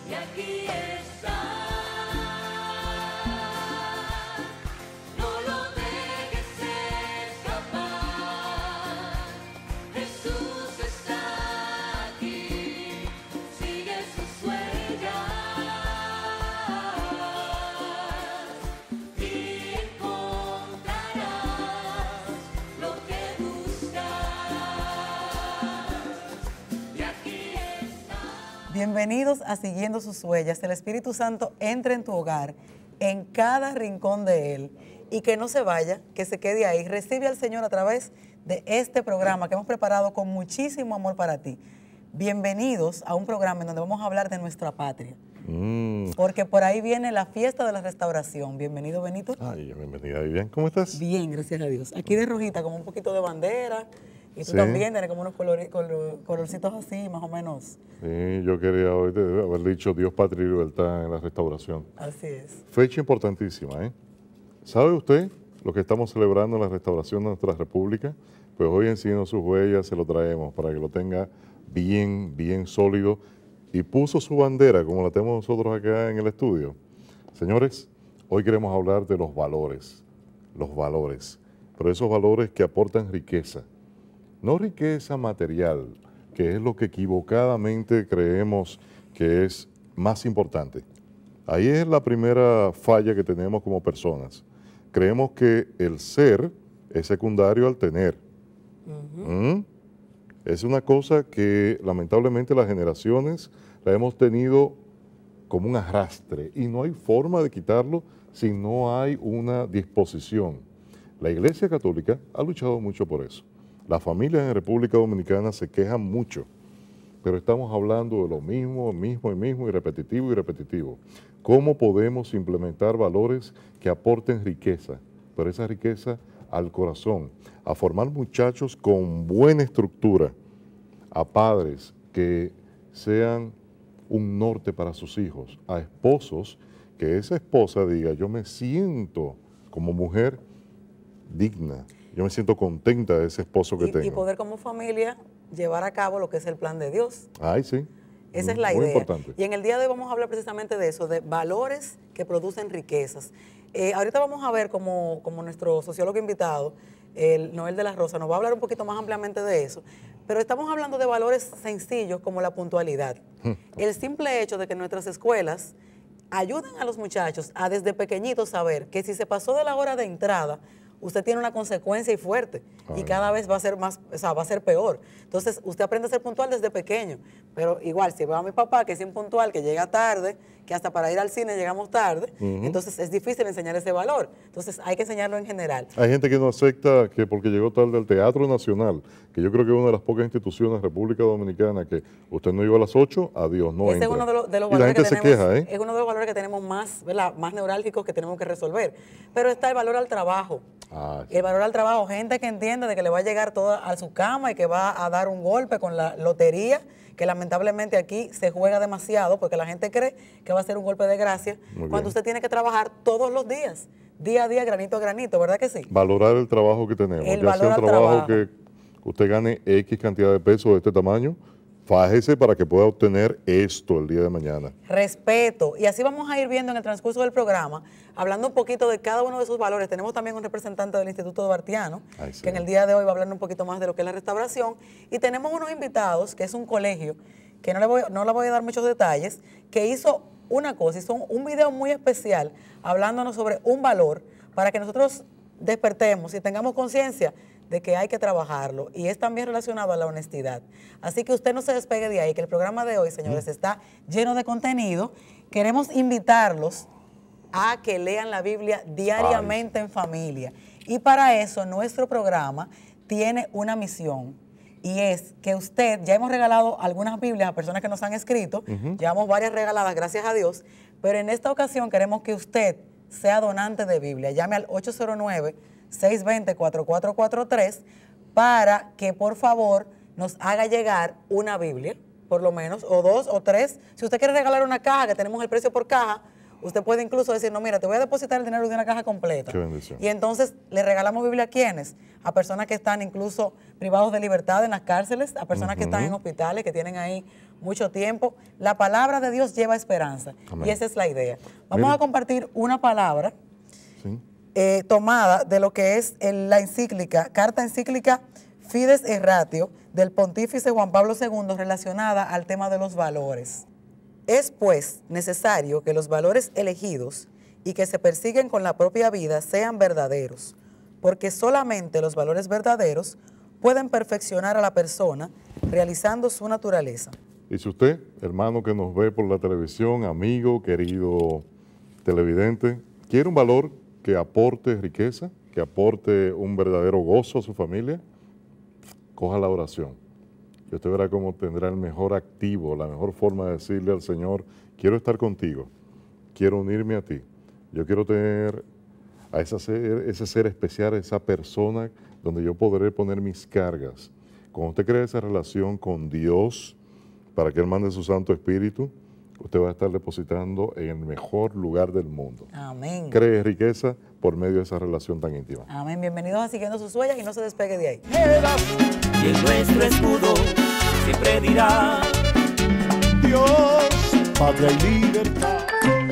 y aquí está. No lo dejes escapar. Jesús está aquí. Sigue sus huellas y encontrarás lo que buscas. Y aquí está. Bienvenidos a Siguiendo sus huellas. El Espíritu Santo entre en tu hogar, en cada rincón de él, y que no se vaya, que se quede ahí. Recibe al Señor a través de este programa que hemos preparado con muchísimo amor para ti. Bienvenidos a un programa en donde vamos a hablar de nuestra patria. Porque por ahí viene la fiesta de la restauración. Bienvenido, Benito. Ay, bienvenida, Vivian. ¿Cómo estás? Bien, gracias a Dios. Aquí de rojita, como un poquito de bandera. Y tú Sí. también tienes como unos colorcitos así, más o menos. Sí, yo quería hoy haber dicho Dios, patria y libertad en la restauración. Así es. Fecha importantísima, ¿eh? ¿Sabe usted lo que estamos celebrando en la restauración de nuestra república? Pues hoy en Siguiendo sus huellas se lo traemos para que lo tenga bien, bien sólido y puso su bandera como la tenemos nosotros acá en el estudio. Señores, hoy queremos hablar de los valores, pero esos valores que aportan riqueza. No riqueza material, que es lo que equivocadamente creemos que es más importante. Ahí es la primera falla que tenemos como personas. Creemos que el ser es secundario al tener. Es una cosa que lamentablemente las generaciones la hemos tenido como un arrastre y no hay forma de quitarlo si no hay una disposición. La Iglesia Católica ha luchado mucho por eso. Las familias en República Dominicana se quejan mucho, pero estamos hablando de lo mismo y repetitivo. ¿Cómo podemos implementar valores que aporten riqueza, pero esa riqueza al corazón, a formar muchachos con buena estructura, a padres que sean un norte para sus hijos, a esposos que esa esposa diga, yo me siento como mujer digna, yo me siento contenta de ese esposo que tengo. Y poder como familia llevar a cabo lo que es el plan de Dios. Ay, sí. Esa es la Muy idea. importante. Y en el día de hoy vamos a hablar precisamente de eso, de valores que producen riquezas. Ahorita vamos a ver como nuestro sociólogo invitado, el Noel de la Rosa, nos va a hablar un poquito más ampliamente de eso. Pero estamos hablando de valores sencillos como la puntualidad. El simple hecho de que nuestras escuelas ayuden a los muchachos a desde pequeñitos saber que si se pasó de la hora de entrada, usted tiene una consecuencia y fuerte. Y cada vez va a ser más, o sea, va a ser peor. Entonces, usted aprende a ser puntual desde pequeño. Pero igual, si veo a mi papá que es impuntual, que llega tarde, que hasta para ir al cine llegamos tarde, entonces es difícil enseñar ese valor. Entonces, hay que enseñarlo en general. Hay gente que no acepta que porque llegó tarde al Teatro Nacional, que yo creo que es una de las pocas instituciones de República Dominicana que usted no llegó a las 8, adiós, no Ese entra. es uno de los Y la valores gente que se tenemos, queja, ¿eh? es uno de los valores que tenemos más, ¿verdad?, más neurálgicos que tenemos que resolver. Pero está el valor al trabajo. Sí. El valor al trabajo, gente que entiende de que le va a llegar toda a su cama y que va a dar un golpe con la lotería, que lamentablemente aquí se juega demasiado porque la gente cree que va a ser un golpe de gracia, cuando usted tiene que trabajar todos los días, día a día, granito a granito, ¿verdad que sí? Valorar el trabajo que tenemos. El ya sea valor un al trabajo trabajo. que usted gane X cantidad de pesos de este tamaño, fájese para que pueda obtener esto el día de mañana. Respeto. Y así vamos a ir viendo en el transcurso del programa, hablando un poquito de cada uno de esos valores. Tenemos también un representante del Instituto Duartiano, Sí. que en el día de hoy va a hablar un poquito más de lo que es la restauración. Y tenemos unos invitados, que es un colegio, que no le voy a dar muchos detalles, que hizo una cosa, hizo un video muy especial hablándonos sobre un valor para que nosotros despertemos y tengamos conciencia de que hay que trabajarlo, y es también relacionado a la honestidad. Así que usted no se despegue de ahí, que el programa de hoy, señores, está lleno de contenido. Queremos invitarlos a que lean la Biblia diariamente en familia. Y para eso nuestro programa tiene una misión, y es que usted, ya hemos regalado algunas Biblias a personas que nos han escrito, llevamos varias regaladas, gracias a Dios, pero en esta ocasión queremos que usted sea donante de Biblia. Llame al 809-620-4443 para que por favor nos haga llegar una Biblia, por lo menos, o 2 o 3. Si usted quiere regalar una caja, que tenemos el precio por caja, usted puede incluso decir, no, mira, te voy a depositar el dinero de una caja completa. Qué bendición. Y entonces le regalamos Biblia a quienes, a personas que están incluso privados de libertad en las cárceles, a personas que están en hospitales, que tienen ahí mucho tiempo. La palabra de Dios lleva esperanza. Amén. Y esa es la idea. Vamos Mire. a compartir una palabra ¿Sí? tomada de lo que es la encíclica, carta encíclica Fides et Ratio del pontífice Juan Pablo II relacionada al tema de los valores. Es pues necesario que los valores elegidos y que se persiguen con la propia vida sean verdaderos, porque solamente los valores verdaderos pueden perfeccionar a la persona realizando su naturaleza. Y si usted, hermano que nos ve por la televisión, amigo, querido televidente, quiere un valor que aporte riqueza, que aporte un verdadero gozo a su familia, coja la oración. Y usted verá cómo tendrá el mejor activo, la mejor forma de decirle al Señor, quiero estar contigo, quiero unirme a ti. Yo quiero tener a ese ser especial, esa persona donde yo podré poner mis cargas. Cuando usted crea esa relación con Dios, para que Él mande su Santo Espíritu, usted va a estar depositando en el mejor lugar del mundo. Amén. Cree riqueza por medio de esa relación tan íntima. Amén. Bienvenidos a Siguiendo sus Huellas y no se despegue de ahí. Y en nuestro escudo siempre dirá Dios, patria y libertad.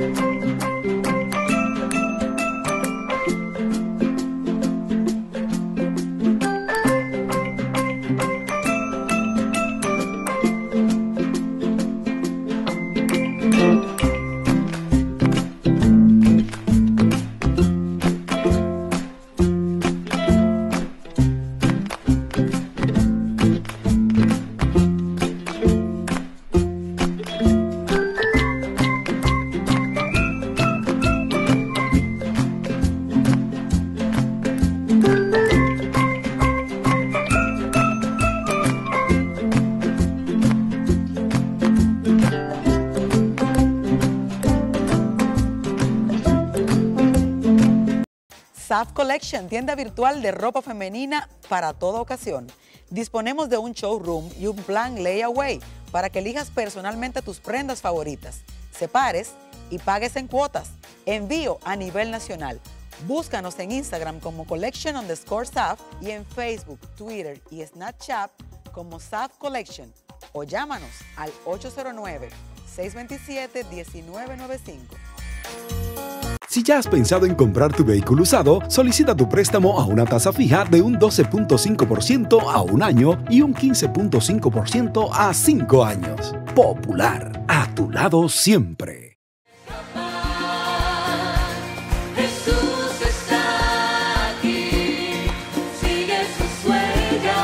SAF Collection, tienda virtual de ropa femenina para toda ocasión. Disponemos de un showroom y un plan layaway para que elijas personalmente tus prendas favoritas, separes y pagues en cuotas. Envío a nivel nacional. Búscanos en Instagram como collection_SAF y en Facebook, Twitter y Snapchat como SAF Collection o llámanos al 809-627-1995. Si ya has pensado en comprar tu vehículo usado, solicita tu préstamo a una tasa fija de un 12.5% a un año y un 15.5% a 5 años. Popular, a tu lado siempre. Jesús está aquí, sigue sus huellas.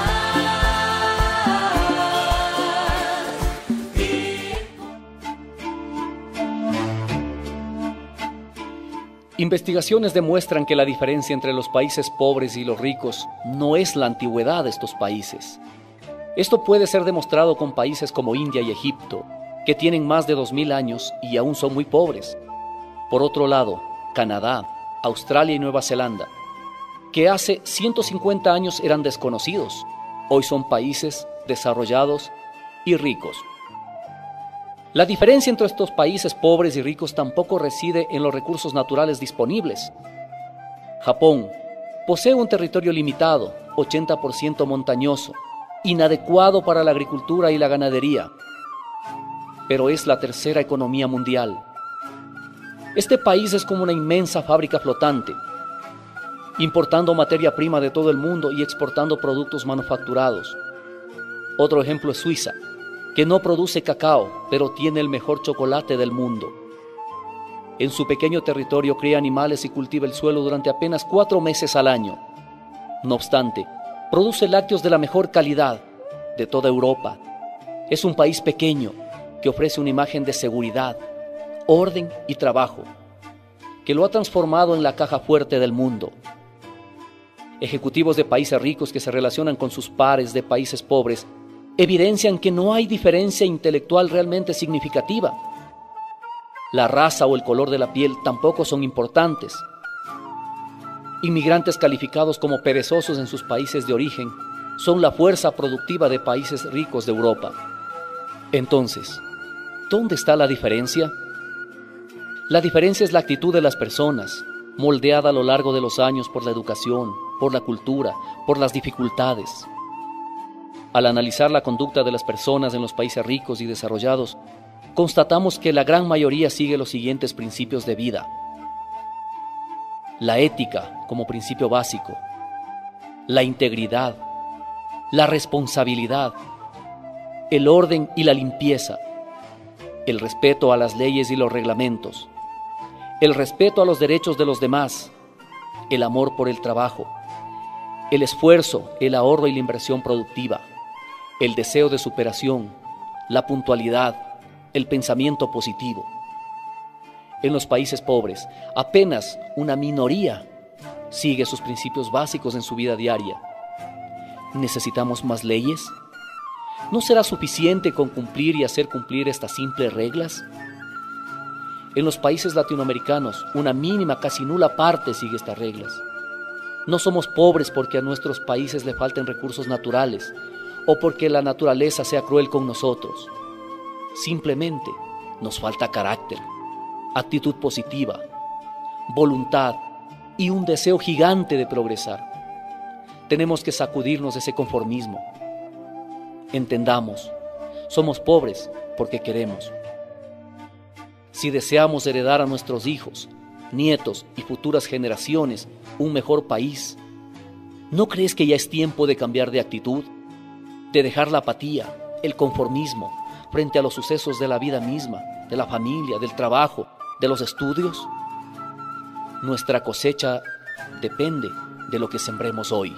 Investigaciones demuestran que la diferencia entre los países pobres y los ricos no es la antigüedad de estos países. Esto puede ser demostrado con países como India y Egipto, que tienen más de 2000 años y aún son muy pobres. Por otro lado, Canadá, Australia y Nueva Zelanda, que hace 150 años eran desconocidos, hoy son países desarrollados y ricos. La diferencia entre estos países pobres y ricos tampoco reside en los recursos naturales disponibles. Japón posee un territorio limitado, 80% montañoso, inadecuado para la agricultura y la ganadería, pero es la tercera economía mundial. Este país es como una inmensa fábrica flotante, importando materia prima de todo el mundo y exportando productos manufacturados. Otro ejemplo es Suiza, que no produce cacao, pero tiene el mejor chocolate del mundo. En su pequeño territorio cría animales y cultiva el suelo durante apenas 4 meses al año. No obstante, produce lácteos de la mejor calidad de toda Europa. Es un país pequeño que ofrece una imagen de seguridad, orden y trabajo, que lo ha transformado en la caja fuerte del mundo. Ejecutivos de países ricos que se relacionan con sus pares de países pobres evidencian que no hay diferencia intelectual realmente significativa. La raza o el color de la piel tampoco son importantes. Inmigrantes calificados como perezosos en sus países de origen son la fuerza productiva de países ricos de Europa. Entonces, ¿dónde está la diferencia? La diferencia es la actitud de las personas, moldeada a lo largo de los años por la educación, por la cultura, por las dificultades. Al analizar la conducta de las personas en los países ricos y desarrollados, constatamos que la gran mayoría sigue los siguientes principios de vida. La ética como principio básico, la integridad, la responsabilidad, el orden y la limpieza, el respeto a las leyes y los reglamentos, el respeto a los derechos de los demás, el amor por el trabajo, el esfuerzo, el ahorro y la inversión productiva, el deseo de superación, la puntualidad, el pensamiento positivo. En los países pobres, apenas una minoría sigue sus principios básicos en su vida diaria. ¿Necesitamos más leyes? ¿No será suficiente con cumplir y hacer cumplir estas simples reglas? En los países latinoamericanos, una mínima, casi nula parte sigue estas reglas. No somos pobres porque a nuestros países le falten recursos naturales o porque la naturaleza sea cruel con nosotros. Simplemente nos falta carácter, actitud positiva, voluntad y un deseo gigante de progresar. Tenemos que sacudirnos de ese conformismo. Entendamos, somos pobres porque queremos. Si deseamos heredar a nuestros hijos, nietos y futuras generaciones un mejor país, ¿no crees que ya es tiempo de cambiar de actitud? De dejar la apatía, el conformismo frente a los sucesos de la vida misma, de la familia, del trabajo, de los estudios? Nuestra cosecha depende de lo que sembremos hoy.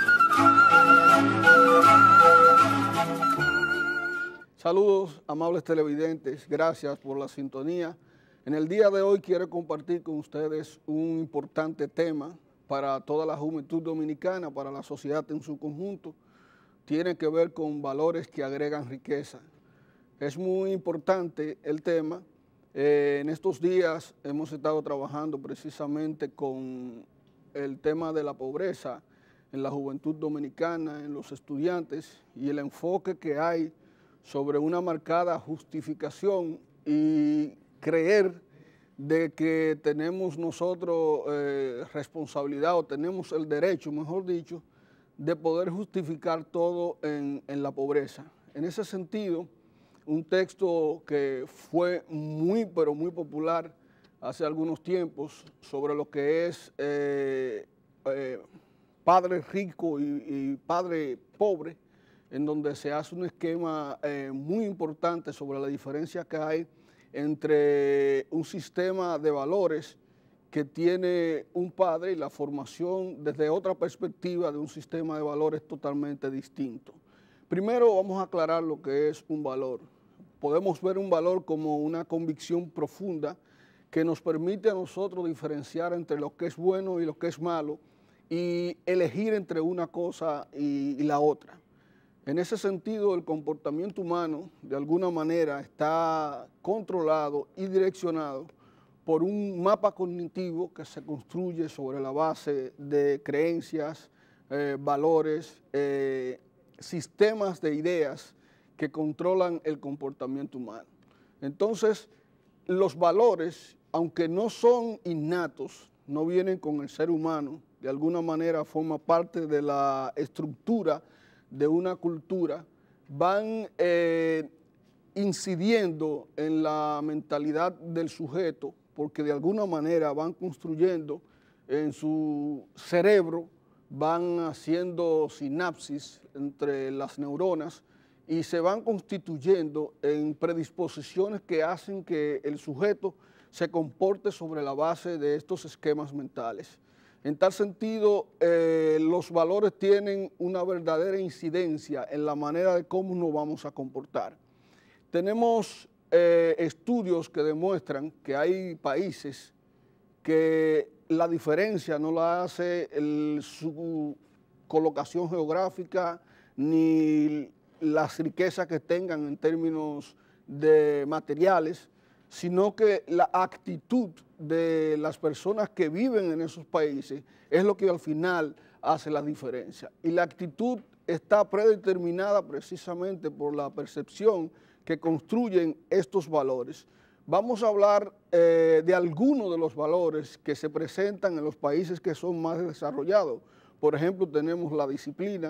Saludos, amables televidentes, gracias por la sintonía. En el día de hoy quiero compartir con ustedes un importante tema para toda la juventud dominicana, para la sociedad en su conjunto. Tiene que ver con valores que agregan riqueza. Es muy importante el tema. En estos días hemos estado trabajando precisamente con el tema de la pobreza en la juventud dominicana, en los estudiantes, y el enfoque que hay sobre una marcada justificación y creer de que tenemos nosotros responsabilidad o tenemos el derecho, mejor dicho, de poder justificar todo en la pobreza. En ese sentido, un texto que fue muy, pero muy popular hace algunos tiempos sobre lo que es padre rico y padre pobre, en donde se hace un esquema muy importante sobre la diferencia que hay entre un sistema de valores que tiene un padre y la formación desde otra perspectiva de un sistema de valores totalmente distinto. Primero vamos a aclarar lo que es un valor. Podemos ver un valor como una convicción profunda que nos permite a nosotros diferenciar entre lo que es bueno y lo que es malo y elegir entre una cosa y la otra. En ese sentido, el comportamiento humano, de alguna manera, está controlado y direccionado por un mapa cognitivo que se construye sobre la base de creencias, valores, sistemas de ideas que controlan el comportamiento humano. Entonces, los valores, aunque no son innatos, no vienen con el ser humano, de alguna manera forma parte de la estructura de una cultura, van incidiendo en la mentalidad del sujeto, porque de alguna manera van construyendo en su cerebro, van haciendo sinapsis entre las neuronas y se van constituyendo en predisposiciones que hacen que el sujeto se comporte sobre la base de estos esquemas mentales. En tal sentido, los valores tienen una verdadera incidencia en la manera de cómo nos vamos a comportar. Tenemos estudios que demuestran que hay países que la diferencia no la hace su colocación geográfica ni las riquezas que tengan en términos de materiales, sino que la actitud de las personas que viven en esos países es lo que al final hace la diferencia. Y la actitud está predeterminada precisamente por la percepción que construyen estos valores. Vamos a hablar de algunos de los valores que se presentan en los países que son más desarrollados. Por ejemplo, tenemos la disciplina,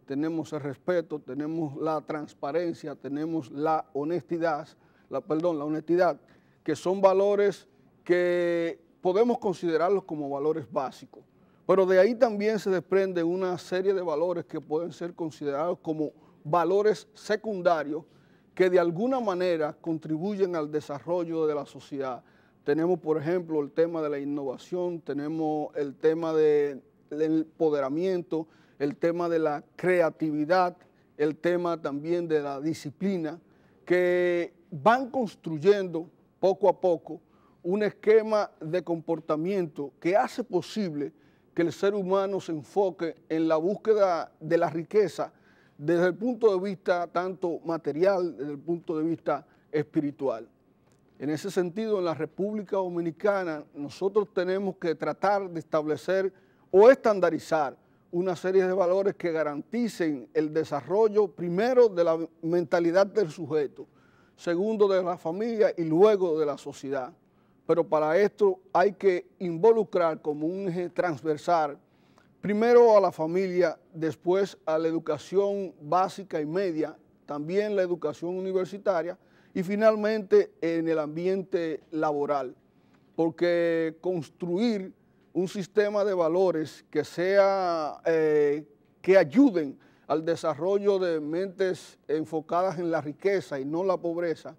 tenemos el respeto, tenemos la transparencia, tenemos la honestidad, la honestidad, que son valores que podemos considerarlos como valores básicos. Pero de ahí también se desprende una serie de valores que pueden ser considerados como valores secundarios que de alguna manera contribuyen al desarrollo de la sociedad. Tenemos, por ejemplo, el tema de la innovación, tenemos el tema del empoderamiento, el tema de la creatividad, el tema también de la disciplina, que van construyendo poco a poco un esquema de comportamiento que hace posible que el ser humano se enfoque en la búsqueda de la riqueza desde el punto de vista tanto material, desde el punto de vista espiritual. En ese sentido, en la República Dominicana, nosotros tenemos que tratar de establecer o estandarizar una serie de valores que garanticen el desarrollo, primero, de la mentalidad del sujeto, segundo, de la familia y luego de la sociedad. Pero para esto hay que involucrar como un eje transversal, primero a la familia, después a la educación básica y media, también la educación universitaria y finalmente en el ambiente laboral, porque construir un sistema de valores que sea, que ayuden al desarrollo de mentes enfocadas en la riqueza y no la pobreza,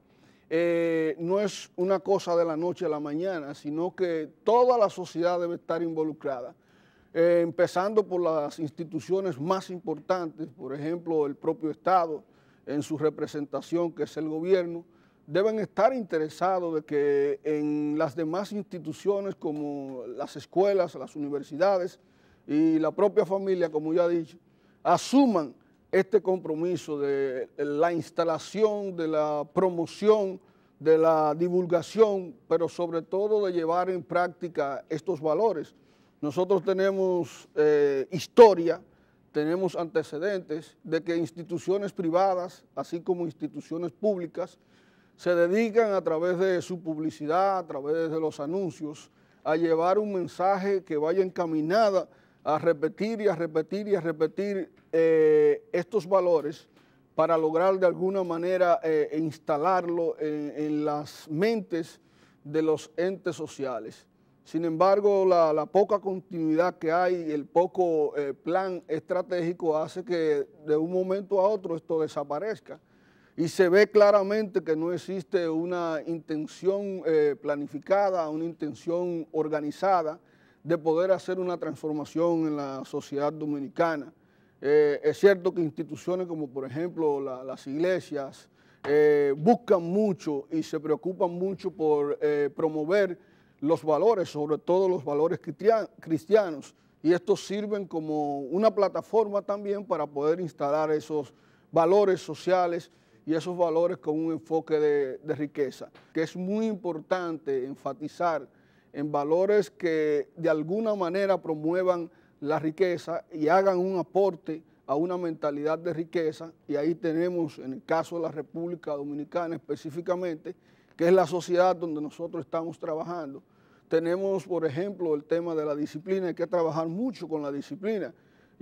no es una cosa de la noche a la mañana, sino que toda la sociedad debe estar involucrada, empezando por las instituciones más importantes, por ejemplo, el propio Estado, en su representación, que es el gobierno, deben estar interesados de que en las demás instituciones como las escuelas, las universidades y la propia familia, como ya he dicho, asuman este compromiso de la instalación, de la promoción, de la divulgación, pero sobre todo de llevar en práctica estos valores. Nosotros tenemos historia, tenemos antecedentes de que instituciones privadas, así como instituciones públicas, se dedican a través de su publicidad, a través de los anuncios, a llevar un mensaje que vaya encaminada a repetir y a repetir y a repetir estos valores para lograr de alguna manera instalarlo en las mentes de los entes sociales. Sin embargo, la poca continuidad que hay, el poco plan estratégico hace que de un momento a otro esto desaparezca. Y se ve claramente que no existe una intención planificada, una intención organizada de poder hacer una transformación en la sociedad dominicana. Es cierto que instituciones como por ejemplo las iglesias buscan mucho y se preocupan mucho por promover los valores, sobre todo los valores cristianos, y estos sirven como una plataforma también para poder instalar esos valores sociales y esos valores con un enfoque de riqueza, que es muy importante enfatizar en valores que de alguna manera promuevan la riqueza y hagan un aporte a una mentalidad de riqueza, y ahí tenemos, en el caso de la República Dominicana específicamente, que es la sociedad donde nosotros estamos trabajando. Tenemos, por ejemplo, el tema de la disciplina, hay que trabajar mucho con la disciplina.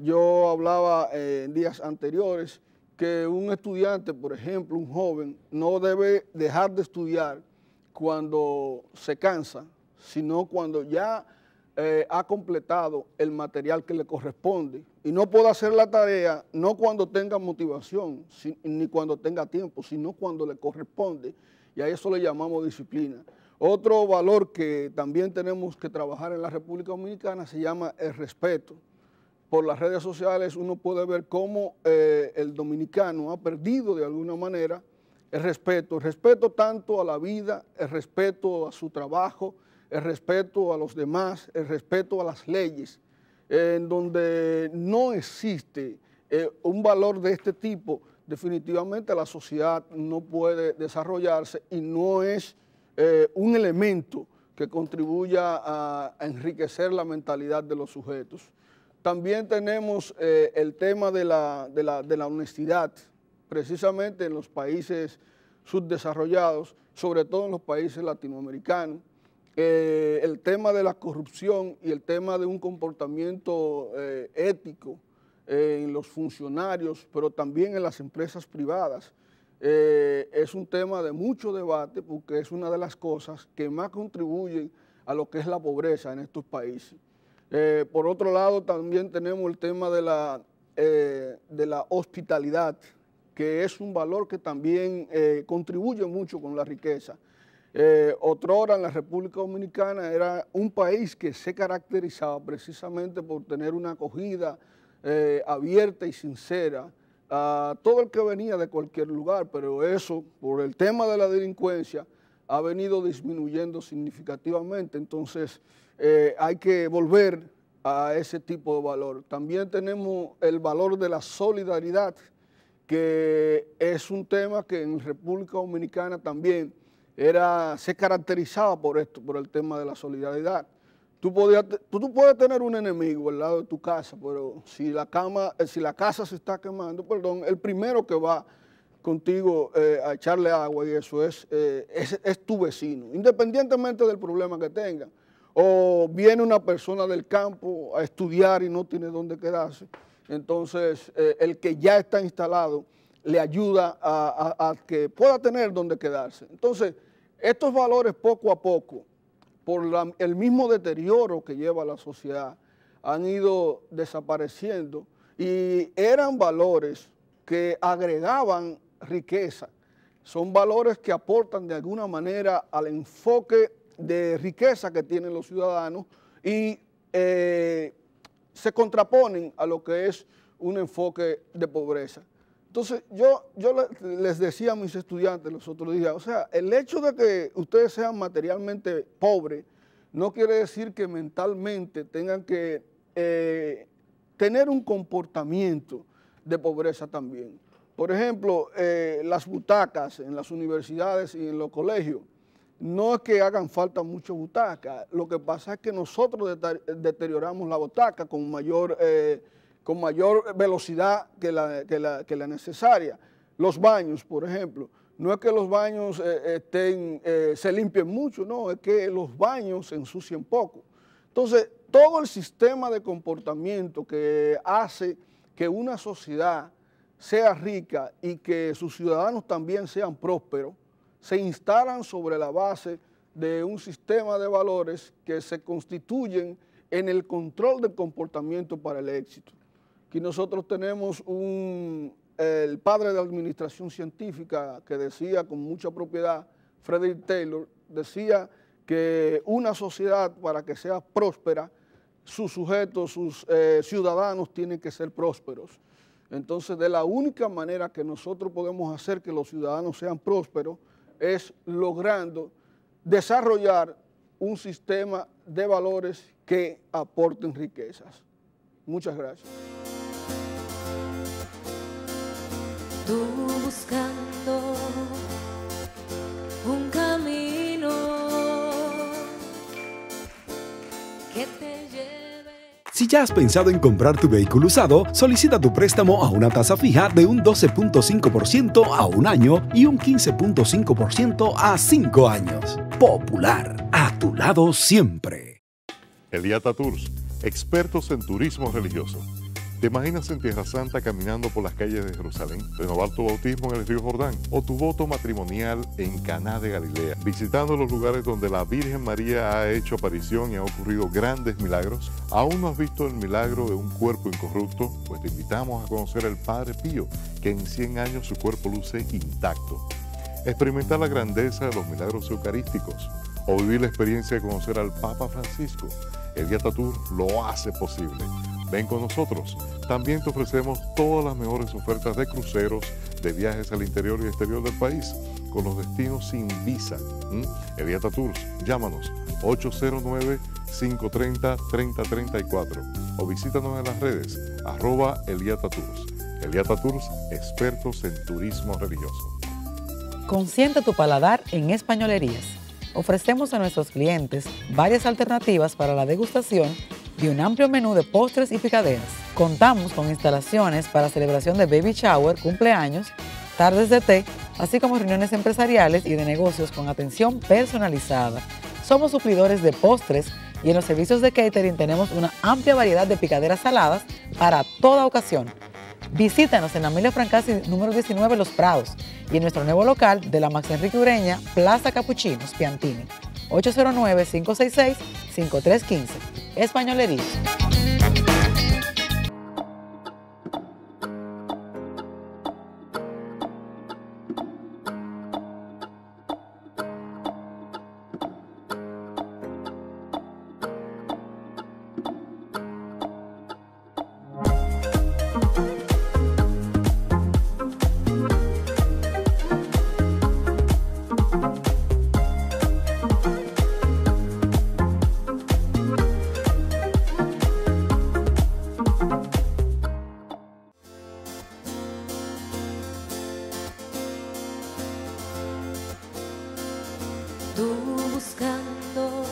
Yo hablaba en días anteriores que un estudiante, por ejemplo, un joven, no debe dejar de estudiar cuando se cansa, sino cuando ya ha completado el material que le corresponde, y no puede hacer la tarea no cuando tenga motivación ni cuando tenga tiempo, sino cuando le corresponde, y a eso le llamamos disciplina. Otro valor que también tenemos que trabajar en la República Dominicana se llama el respeto. Por las redes sociales uno puede ver cómo el dominicano ha perdido de alguna manera el respeto tanto a la vida, el respeto a su trabajo, el respeto a los demás, el respeto a las leyes, en donde no existe un valor de este tipo. Definitivamente la sociedad no puede desarrollarse y no es un elemento que contribuya a enriquecer la mentalidad de los sujetos. También tenemos el tema de la honestidad, precisamente en los países subdesarrollados, sobre todo en los países latinoamericanos. El tema de la corrupción y el tema de un comportamiento ético en los funcionarios, pero también en las empresas privadas. Es un tema de mucho debate porque es una de las cosas que más contribuyen a lo que es la pobreza en estos países. Por otro lado, también tenemos el tema de la hospitalidad, que es un valor que también contribuye mucho con la riqueza. Otrora en la República Dominicana era un país que se caracterizaba precisamente por tener una acogida abierta y sincera a todo el que venía de cualquier lugar, pero eso, por el tema de la delincuencia, ha venido disminuyendo significativamente. Entonces, hay que volver a ese tipo de valor. También tenemos el valor de la solidaridad, que es un tema que en República Dominicana también se caracterizaba por esto, por el tema de la solidaridad. Tú puedes tener un enemigo al lado de tu casa, pero si la casa se está quemando, el primero que va contigo a echarle agua y eso es tu vecino, independientemente del problema que tenga. O viene una persona del campo a estudiar y no tiene dónde quedarse, entonces el que ya está instalado le ayuda a que pueda tener dónde quedarse. Entonces, estos valores poco a poco, por el mismo deterioro que lleva la sociedad, han ido desapareciendo y eran valores que agregaban riqueza. Son valores que aportan de alguna manera al enfoque de riqueza que tienen los ciudadanos y se contraponen a lo que es un enfoque de pobreza. Entonces, yo les decía a mis estudiantes los otros días, o sea, el hecho de que ustedes sean materialmente pobres no quiere decir que mentalmente tengan que tener un comportamiento de pobreza también. Por ejemplo, las butacas en las universidades y en los colegios, no es que hagan falta muchas butacas, lo que pasa es que nosotros deterioramos la butaca con mayor velocidad que la necesaria. Los baños, por ejemplo, no es que los baños se limpien mucho, no, es que los baños se ensucian poco. Entonces, todo el sistema de comportamiento que hace que una sociedad sea rica y que sus ciudadanos también sean prósperos, se instalan sobre la base de un sistema de valores que se constituyen en el control del comportamiento para el éxito. Aquí nosotros tenemos el padre de la administración científica que decía con mucha propiedad, Frederick Taylor, decía que una sociedad para que sea próspera, sus sujetos, sus ciudadanos tienen que ser prósperos. Entonces, de la única manera que nosotros podemos hacer que los ciudadanos sean prósperos es logrando desarrollar un sistema de valores que aporten riquezas. Muchas gracias. Tú buscando un camino que te lleve. Si ya has pensado en comprar tu vehículo usado, solicita tu préstamo a una tasa fija de un 12.5% a un año y un 15.5% a 5 años. Popular, a tu lado siempre. Eliata Tours, expertos en turismo religioso. ¿Te imaginas en Tierra Santa caminando por las calles de Jerusalén, renovar tu bautismo en el río Jordán o tu voto matrimonial en Caná de Galilea, visitando los lugares donde la Virgen María ha hecho aparición y ha ocurrido grandes milagros? ¿Aún no has visto el milagro de un cuerpo incorrupto? Pues te invitamos a conocer al Padre Pío, que en 100 años su cuerpo luce intacto. Experimentar la grandeza de los milagros eucarísticos o vivir la experiencia de conocer al Papa Francisco. Eliata Tour lo hace posible. Ven con nosotros. También te ofrecemos todas las mejores ofertas de cruceros, de viajes al interior y exterior del país, con los destinos sin visa. Eliata Tours, llámanos 809-530-3034 o visítanos en las redes @Eliata Tours. Eliata Tours, expertos en turismo religioso. Consiente tu paladar en Españolerías. Ofrecemos a nuestros clientes varias alternativas para la degustación y un amplio menú de postres y picaderas. Contamos con instalaciones para celebración de baby shower, cumpleaños, tardes de té, así como reuniones empresariales y de negocios con atención personalizada. Somos suplidores de postres Y en los servicios de catering tenemos una amplia variedad de picaderas saladas para toda ocasión. Visítanos en Amelia Francasi, número 19, Los Prados, y en nuestro nuevo local de la Max Enrique Ureña, Plaza Capuchinos, Piantini, 809-566-5315. Españolería. Tú buscando.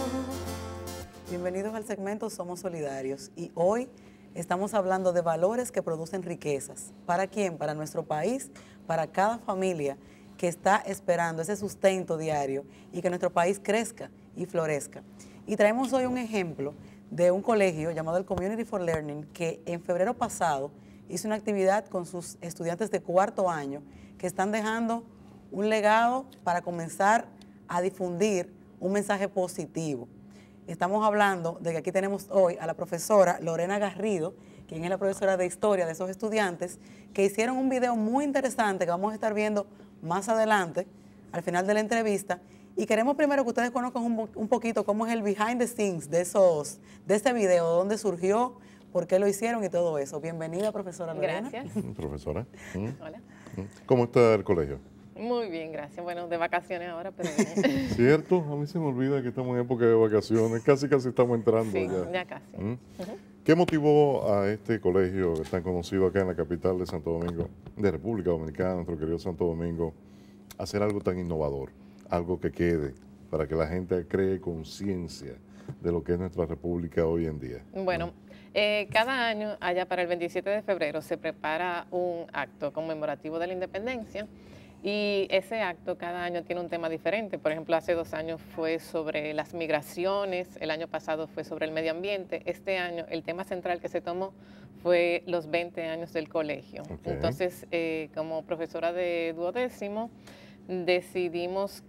Bienvenidos al segmento Somos Solidarios y hoy estamos hablando de valores que producen riquezas. ¿Para quién? Para nuestro país, para cada familia que está esperando ese sustento diario y que nuestro país crezca y florezca. Y traemos hoy un ejemplo de un colegio llamado el Community for Learning que en febrero pasado hizo una actividad con sus estudiantes de cuarto año que están dejando un legado para comenzar a difundir un mensaje positivo. Estamos hablando de que aquí tenemos hoy a la profesora Lorena Garrido, quien es la profesora de historia de esos estudiantes, que hicieron un video muy interesante que vamos a estar viendo más adelante, al final de la entrevista, y queremos primero que ustedes conozcan un poquito cómo es el behind the scenes de ese video, dónde surgió, por qué lo hicieron y todo eso. Bienvenida, profesora Lorena. Gracias. Profesora. Hola. ¿Cómo está el colegio? Muy bien, gracias. Bueno, de vacaciones ahora, pero bien. ¿Cierto? A mí se me olvida que estamos en época de vacaciones. Casi estamos entrando Sí, ya. ya casi. ¿Qué motivó a este colegio tan conocido acá en la capital de Santo Domingo, de República Dominicana, nuestro querido Santo Domingo, a hacer algo tan innovador? Algo que quede para que la gente cree conciencia de lo que es nuestra república hoy en día. Bueno, cada año, allá para el 27 de febrero, se prepara un acto conmemorativo de la independencia. Y ese acto cada año tiene un tema diferente. Por ejemplo, hace 2 años fue sobre las migraciones, el año pasado fue sobre el medio ambiente. Este año el tema central que se tomó fue los 20 años del colegio. Okay. Entonces, como profesora de 12º, decidimos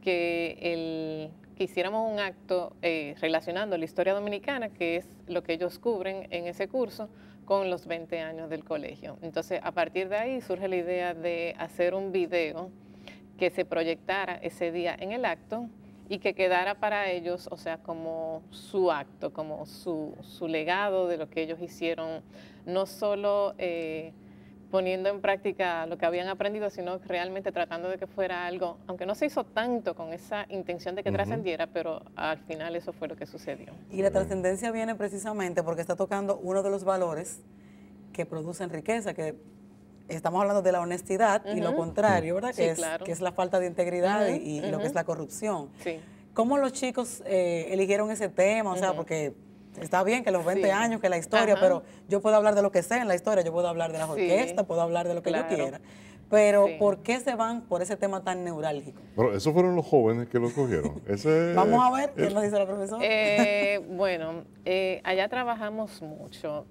que hiciéramos un acto relacionando la historia dominicana, que es lo que ellos cubren en ese curso, con los 20 años del colegio. Entonces, a partir de ahí surge la idea de hacer un video que se proyectara ese día en el acto y que quedara para ellos, o sea, como su acto, como su legado de lo que ellos hicieron, no solo poniendo en práctica lo que habían aprendido, sino realmente tratando de que fuera algo, aunque no se hizo tanto con esa intención de que trascendiera, pero al final eso fue lo que sucedió. Y la trascendencia viene precisamente porque está tocando uno de los valores que producen riqueza, que estamos hablando de la honestidad y lo contrario, ¿verdad? Sí, claro. Que es la falta de integridad y lo que es la corrupción. Sí. ¿Cómo los chicos eligieron ese tema? O sea, porque está bien que los 20 Sí. años, que la historia, pero yo puedo hablar de lo que sea en la historia, yo puedo hablar de las Sí. orquestas, puedo hablar de lo que Claro. yo quiera. Pero Sí. ¿por qué se van por ese tema tan neurálgico? Pero esos fueron los jóvenes que lo cogieron. Vamos a ver qué nos dice la profesora. Bueno, allá trabajamos mucho.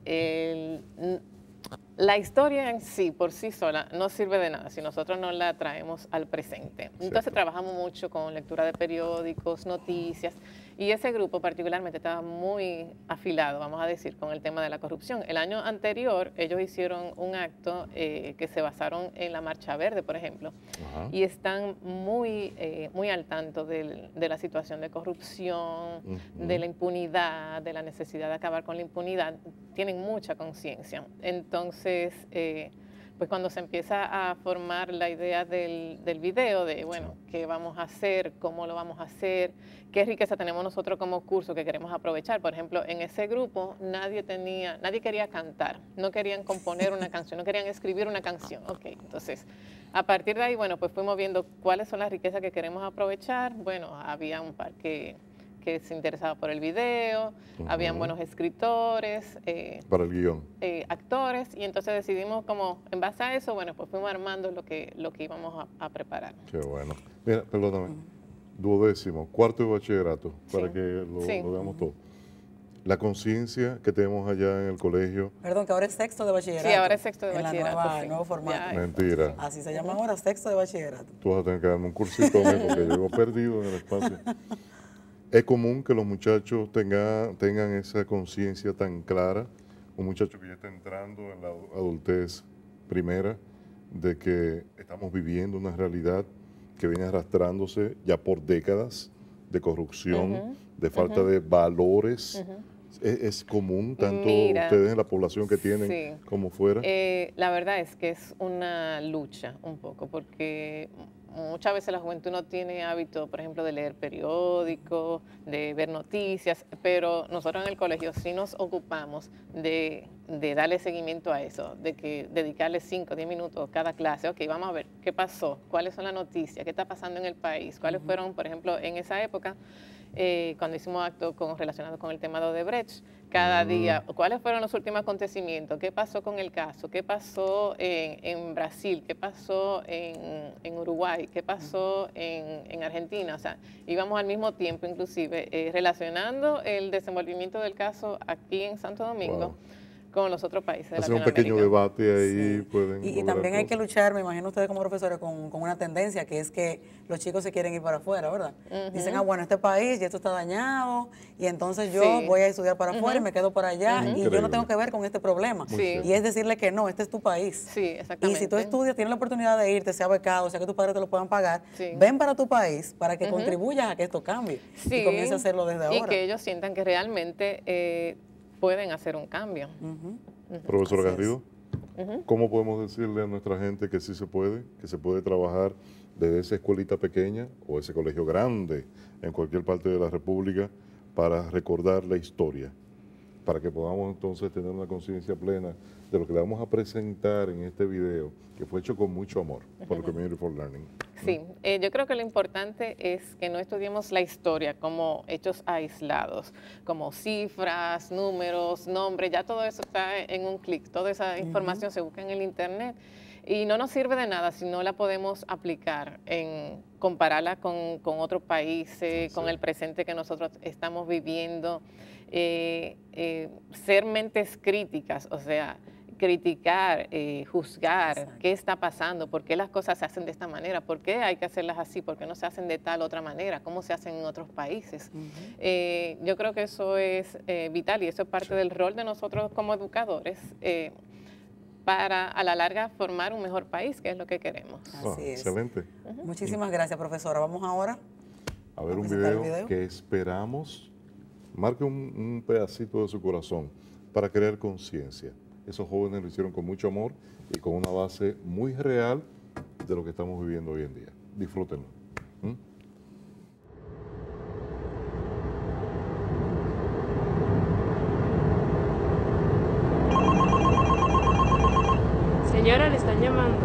La historia en sí, por sí sola, no sirve de nada si nosotros no la traemos al presente. Entonces trabajamos mucho con lectura de periódicos, noticias, y ese grupo particularmente estaba muy afilado, vamos a decir, con el tema de la corrupción. El año anterior ellos hicieron un acto que se basaron en la Marcha Verde, por ejemplo, y están muy al tanto de la situación de corrupción, de la impunidad, de la necesidad de acabar con la impunidad. Tienen mucha conciencia. Entonces, pues cuando se empieza a formar la idea del video, de, bueno, qué vamos a hacer, cómo lo vamos a hacer, qué riqueza tenemos nosotros como curso que queremos aprovechar. Por ejemplo, en ese grupo nadie quería cantar, no querían componer una canción, no querían escribir una canción. Ok, entonces, a partir de ahí, bueno, pues fuimos viendo cuáles son las riquezas que queremos aprovechar. Bueno, había un par que se interesaba por el video, habían buenos escritores, para el guión, actores, y entonces decidimos como, en base a eso, bueno, pues fuimos armando lo que íbamos a preparar. Qué bueno. Mira, perdóname, 12º, cuarto de bachillerato, para que lo veamos todo. la conciencia que tenemos allá en el colegio. Perdón, que ahora es sexto de bachillerato. Sí, ahora es sexto de en bachillerato. En el nuevo formato. Mentira. Así se llama ahora, sexto de bachillerato. Tú vas a tener que darme un cursito a mí porque yo llevo perdido en el espacio. Es común que los muchachos tengan esa conciencia tan clara, un muchacho que ya está entrando en la adultez primera, de que estamos viviendo una realidad que viene arrastrándose ya por décadas de corrupción, de falta de valores. Es común, tanto ustedes en la población que tienen como fuera. La verdad es que es una lucha un poco, porque muchas veces la juventud no tiene hábito, por ejemplo, de leer periódicos, de ver noticias, pero nosotros en el colegio sí nos ocupamos de darle seguimiento a eso, de que dedicarle 5 o 10 minutos cada clase. Ok, vamos a ver qué pasó, cuáles son las noticias, qué está pasando en el país, cuáles fueron, por ejemplo, en esa época, cuando hicimos actos relacionados con el tema de Odebrecht, cada día, cuáles fueron los últimos acontecimientos, qué pasó con el caso, qué pasó en Brasil, qué pasó en Uruguay, qué pasó en Argentina. O sea, íbamos al mismo tiempo inclusive relacionando el desenvolvimiento del caso aquí en Santo Domingo con los otros países de Hacer un Latinoamérica. pequeño debate ahí pueden Y también hay que luchar, me imagino ustedes como profesores, con una tendencia que es que los chicos se quieren ir para afuera, ¿verdad? Dicen, bueno, este país ya esto está dañado y entonces yo voy a estudiar para afuera y me quedo por allá y yo no tengo que ver con este problema. Y es decirle que no, este es tu país. Sí, exactamente. Y si tú estudias, tienes la oportunidad de irte, sea becado, sea que tus padres te lo puedan pagar, ven para tu país para que contribuyas a que esto cambie y comience a hacerlo desde ahora. Y que ellos sientan que realmente pueden hacer un cambio. Profesor Garrido, ¿cómo podemos decirle a nuestra gente que sí se puede trabajar desde esa escuelita pequeña o ese colegio grande en cualquier parte de la República para recordar la historia? Para que podamos entonces tener una conciencia plena de lo que le vamos a presentar en este video, que fue hecho con mucho amor por el Community for Learning. Sí, yo creo que lo importante es que no estudiemos la historia como hechos aislados, como cifras, números, nombres, ya todo eso está en un clic, toda esa información se busca en el internet y no nos sirve de nada si no la podemos aplicar, compararla con otros países, con el presente que nosotros estamos viviendo, ser mentes críticas, o sea, criticar, juzgar qué está pasando, por qué las cosas se hacen de esta manera, por qué hay que hacerlas así, por qué no se hacen de tal otra manera, cómo se hacen en otros países. Yo creo que eso es vital y eso es parte del rol de nosotros como educadores para a la larga formar un mejor país, que es lo que queremos. Así es. Excelente. Muchísimas gracias, profesora. Vamos ahora a ver un video que esperamos marque un pedacito de su corazón para crear conciencia. Esos jóvenes lo hicieron con mucho amor y con una base muy real de lo que estamos viviendo hoy en día. Disfrútenlo. Señora, le están llamando.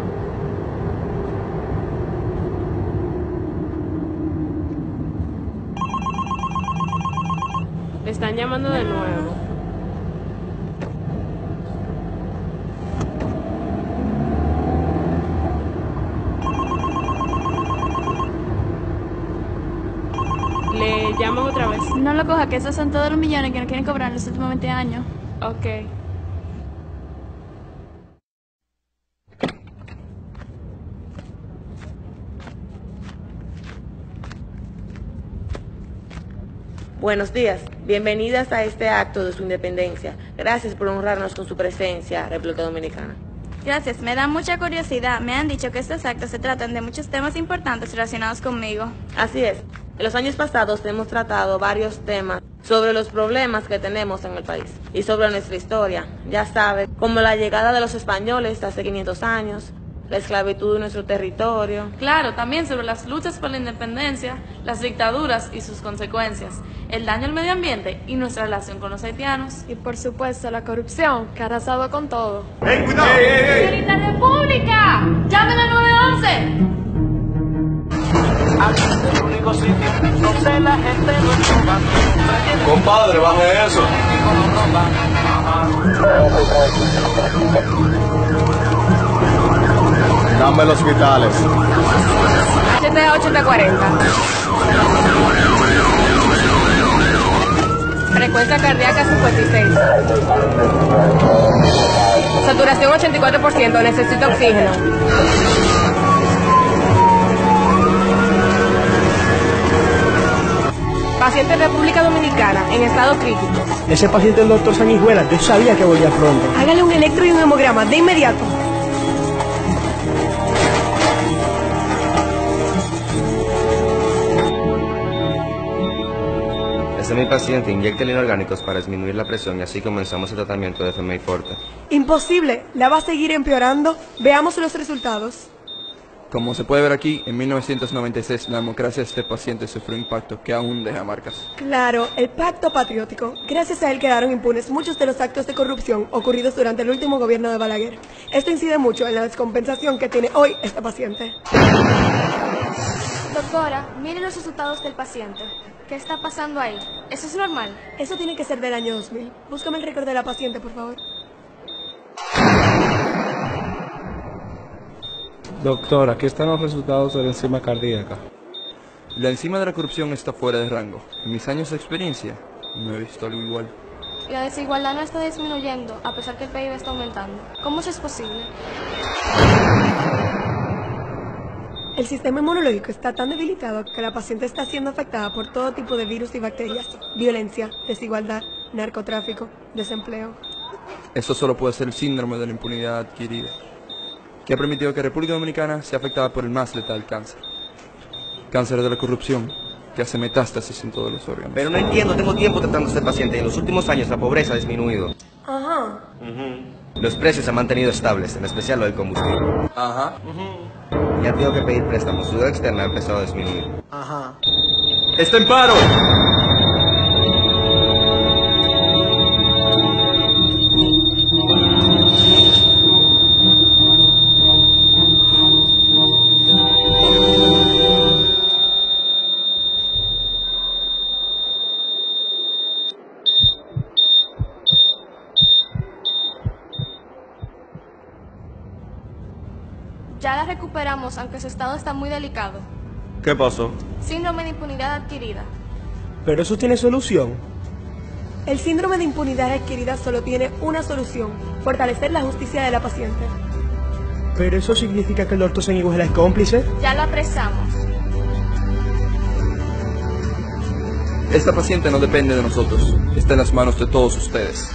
Le están llamando de nuevo. Le llaman otra vez. No lo coja, que esos son todos los millones que nos quieren cobrar en los últimos 20 años. Ok. Buenos días, bienvenidas a este acto de su independencia. Gracias por honrarnos con su presencia, República Dominicana. Gracias, me da mucha curiosidad. Me han dicho que estos actos se tratan de muchos temas importantes relacionados conmigo. Así es. En los años pasados hemos tratado varios temas sobre los problemas que tenemos en el país y sobre nuestra historia. Ya sabe, como la llegada de los españoles hace 500 años, la esclavitud en nuestro territorio. Claro, también sobre las luchas por la independencia, las dictaduras y sus consecuencias, el daño al medio ambiente y nuestra relación con los haitianos. Y por supuesto la corrupción que ha arrasado con todo. ¡Ey, cuidado! ¡Señorita República! ¡Llamen al 911! Aquí es el único sitio donde la gente no roba. Compadre, baje eso. Dame los hospitales. HTA 8040. frecuencia cardíaca 56. Saturación 84%, necesito oxígeno. Paciente República Dominicana, en estado crítico. Ese paciente es el doctor Sanguijuela, yo sabía que volvía pronto. Hágale un electro y un hemograma, de inmediato. Este es mi paciente, inyecta inorgánicos para disminuir la presión y así comenzamos el tratamiento de FMI Forte. Imposible, la va a seguir empeorando. Veamos los resultados. Como se puede ver aquí, en 1996 la democracia de este paciente sufrió un impacto que aún deja marcas. Claro, el pacto patriótico. Gracias a él quedaron impunes muchos de los actos de corrupción ocurridos durante el último gobierno de Balaguer. Esto incide mucho en la descompensación que tiene hoy este paciente. Doctora, mire los resultados del paciente. ¿Qué está pasando ahí? ¿Eso es normal? Eso tiene que ser del año 2000. Búscame el récord de la paciente, por favor. Doctor, aquí están los resultados de la enzima cardíaca. La enzima de la corrupción está fuera de rango. En mis años de experiencia, no he visto algo igual. La desigualdad no está disminuyendo, a pesar que el PIB está aumentando. ¿Cómo eso es posible? El sistema inmunológico está tan debilitado que la paciente está siendo afectada por todo tipo de virus y bacterias. Violencia, desigualdad, narcotráfico, desempleo. Eso solo puede ser el síndrome de la impunidad adquirida, que ha permitido que República Dominicana sea afectada por el más letal cáncer. Cáncer de la corrupción, que hace metástasis en todos los órganos. Pero no entiendo, tengo tiempo tratando a este paciente y en los últimos años la pobreza ha disminuido. Ajá. Los precios se han mantenido estables, en especial lo del combustible. Ajá. Ya tengo que pedir préstamos, su deuda externa ha empezado a disminuir. Ajá. ¡Está en paro! Ya la recuperamos, aunque su estado está muy delicado. ¿Qué pasó? Síndrome de impunidad adquirida. Pero eso tiene solución. El síndrome de impunidad adquirida solo tiene una solución: fortalecer la justicia de la paciente. ¿Pero eso significa que el doctor Sanguijuela es cómplice? Ya lo apresamos. Esta paciente no depende de nosotros, está en las manos de todos ustedes.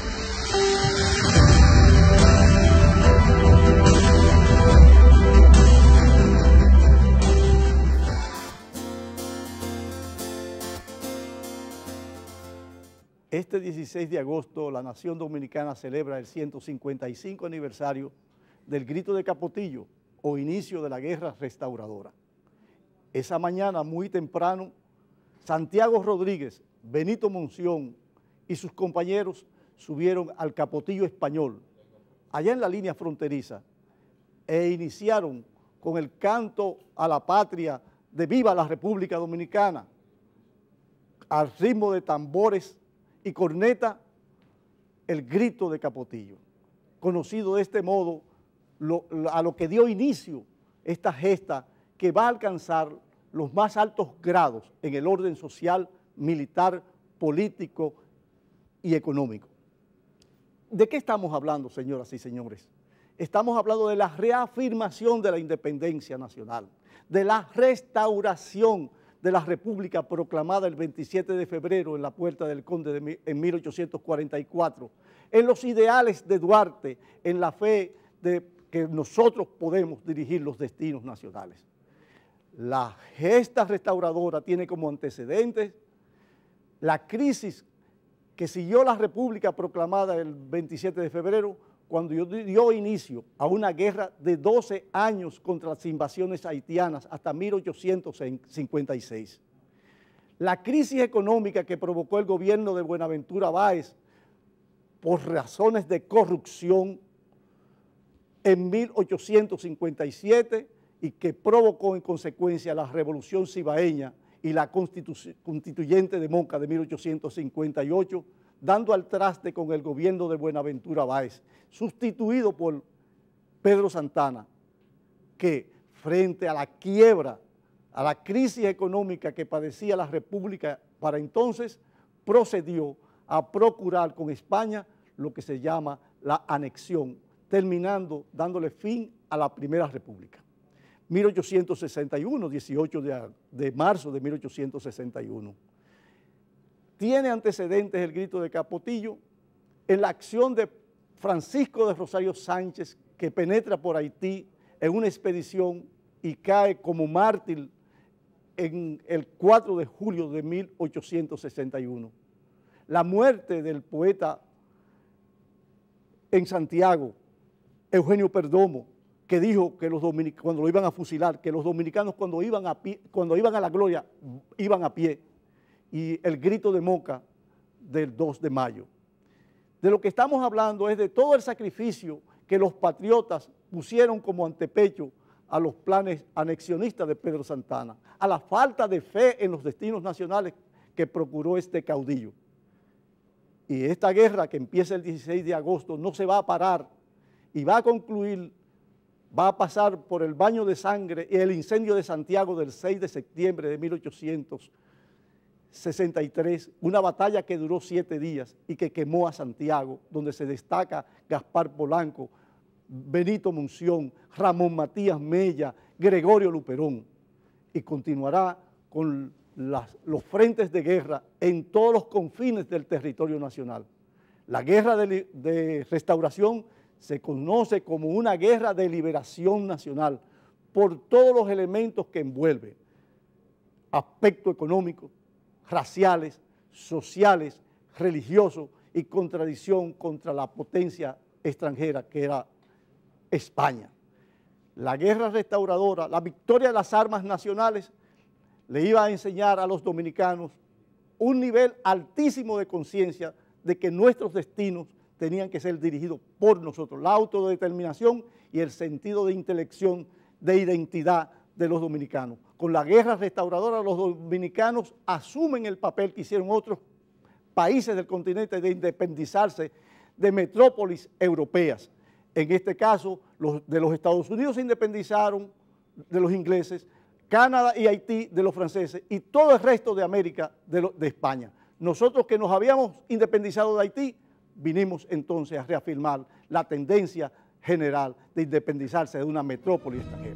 Este 16 de agosto, la nación dominicana celebra el 155 aniversario del Grito de Capotillo, o inicio de la Guerra Restauradora. Esa mañana, muy temprano, Santiago Rodríguez, Benito Monción y sus compañeros subieron al Capotillo español, allá en la línea fronteriza, e iniciaron con el canto a la patria de Viva la República Dominicana, al ritmo de tambores y corneta, el Grito de Capotillo, conocido de este modo a lo que dio inicio esta gesta que va a alcanzar los más altos grados en el orden social, militar, político y económico. ¿De qué estamos hablando, señoras y señores? Estamos hablando de la reafirmación de la independencia nacional, de la restauración de la República proclamada el 27 de febrero en la Puerta del Conde en 1844, en los ideales de Duarte, en la fe de que nosotros podemos dirigir los destinos nacionales. La gesta restauradora tiene como antecedentes la crisis que siguió la República proclamada el 27 de febrero, cuando dio inicio a una guerra de 12 años contra las invasiones haitianas hasta 1856. La crisis económica que provocó el gobierno de Buenaventura Báez por razones de corrupción en 1857 y que provocó en consecuencia la Revolución Cibaeña y la Constituyente de Moca de 1858, dando al traste con el gobierno de Buenaventura Báez, sustituido por Pedro Santana, que frente a la quiebra, a la crisis económica que padecía la República para entonces, procedió a procurar con España lo que se llama la anexión, terminando dándole fin a la Primera República. 1861, 18 de marzo de 1861. Tiene antecedentes el grito de Capotillo en la acción de Francisco de Rosario Sánchez, que penetra por Haití en una expedición y cae como mártir en el 4 de julio de 1861. La muerte del poeta en Santiago, Eugenio Perdomo, que dijo que los dominicanos, cuando lo iban a fusilar, que los dominicanos cuando iban a la gloria, iban a pie, y el grito de Moca del 2 de mayo. De lo que estamos hablando es de todo el sacrificio que los patriotas pusieron como antepecho a los planes anexionistas de Pedro Santana, a la falta de fe en los destinos nacionales que procuró este caudillo. Y esta guerra que empieza el 16 de agosto no se va a parar y va a concluir, va a pasar por el baño de sangre y el incendio de Santiago del 6 de septiembre de 1863, una batalla que duró 7 días y que quemó a Santiago, donde se destaca Gaspar Polanco, Benito Monción, Ramón Matías Mella, Gregorio Luperón, y continuará con los frentes de guerra en todos los confines del territorio nacional. La guerra de restauración se conoce como una guerra de liberación nacional por todos los elementos que envuelve, aspecto económico, raciales, sociales, religiosos y contradicción contra la potencia extranjera que era España. La guerra restauradora, la victoria de las armas nacionales le iba a enseñar a los dominicanos un nivel altísimo de conciencia de que nuestros destinos tenían que ser dirigidos por nosotros, la autodeterminación y el sentido de intelección, de identidad de los dominicanos. Con la guerra restauradora los dominicanos asumen el papel que hicieron otros países del continente de independizarse de metrópolis europeas. En este caso, de los Estados Unidos se independizaron de los ingleses, Canadá y Haití de los franceses y todo el resto de América de España. Nosotros que nos habíamos independizado de Haití, vinimos entonces a reafirmar la tendencia general de independizarse de una metrópoli extranjera.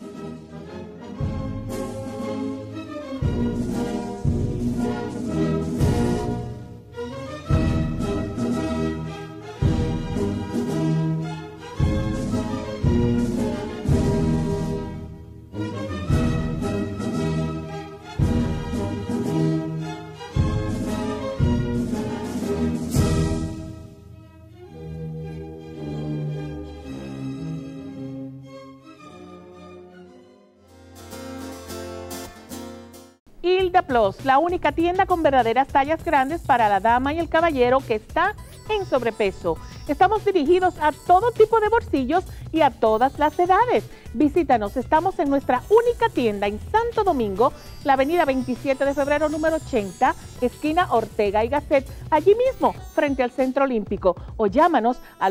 Hilda Plus, la única tienda con verdaderas tallas grandes para la dama y el caballero que está en sobrepeso. Estamos dirigidos a todo tipo de bolsillos y a todas las edades. Visítanos, estamos en nuestra única tienda en Santo Domingo, la avenida 27 de febrero número 80, esquina Ortega y Gasset, allí mismo, frente al Centro Olímpico. O llámanos al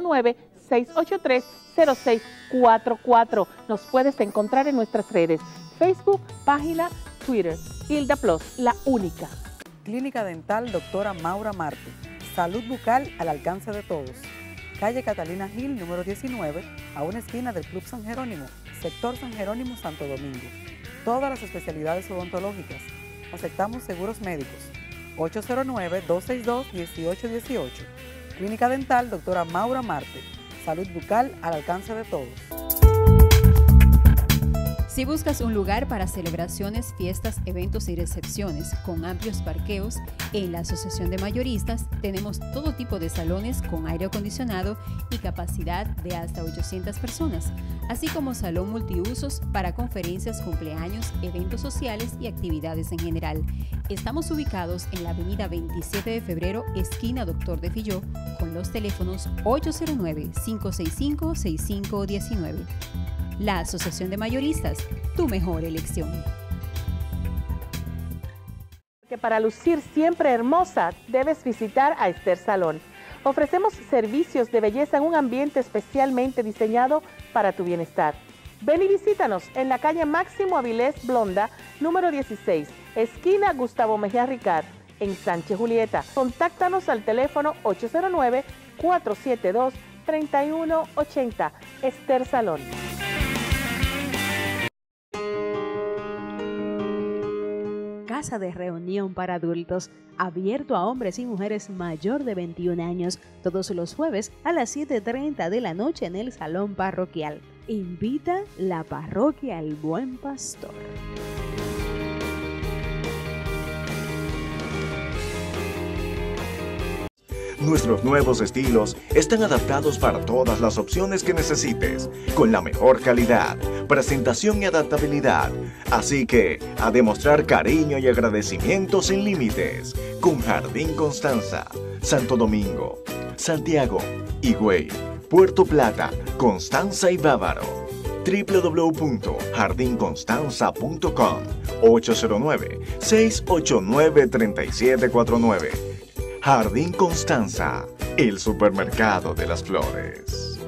809-683-0644. Nos puedes encontrar en nuestras redes, Facebook, página, Twitter. Hilda Plus, la única. Clínica Dental Doctora Maura Marte. Salud bucal al alcance de todos. Calle Catalina Gil, número 19, a una esquina del Club San Jerónimo, sector San Jerónimo, Santo Domingo. Todas las especialidades odontológicas. Aceptamos seguros médicos. 809-262-1818. Clínica Dental Doctora Maura Marte. Salud bucal al alcance de todos. Si buscas un lugar para celebraciones, fiestas, eventos y recepciones con amplios parqueos, en la Asociación de Mayoristas tenemos todo tipo de salones con aire acondicionado y capacidad de hasta 800 personas, así como salón multiusos para conferencias, cumpleaños, eventos sociales y actividades en general. Estamos ubicados en la avenida 27 de febrero, esquina Doctor de Filló, con los teléfonos 809-565-6519. La Asociación de Mayoristas, tu mejor elección. Que para lucir siempre hermosa, debes visitar a Esther Salón. Ofrecemos servicios de belleza en un ambiente especialmente diseñado para tu bienestar. Ven y visítanos en la calle Máximo Avilés Blonda, número 16, esquina Gustavo Mejía Ricard. en Sánchez Julieta. Contáctanos al teléfono 809-472-3180. Esther Salón. Casa de reunión para adultos, abierto a hombres y mujeres mayor de 21 años, todos los jueves a las 7:30 de la noche en el Salón Parroquial. Invita la Parroquia El Buen Pastor. Nuestros nuevos estilos están adaptados para todas las opciones que necesites, con la mejor calidad, presentación y adaptabilidad. Así que, a demostrar cariño y agradecimiento sin límites, con Jardín Constanza, Santo Domingo, Santiago, Higüey, Puerto Plata, Constanza y Bávaro. www.jardinconstanza.com 809-689-3749. Jardín Constanza, el supermercado de las flores.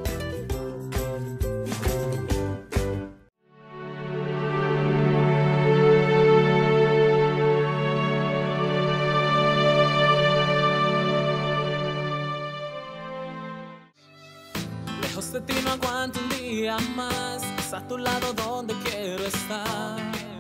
Lejos de ti no aguanto un día más, es a tu lado donde quiero estar.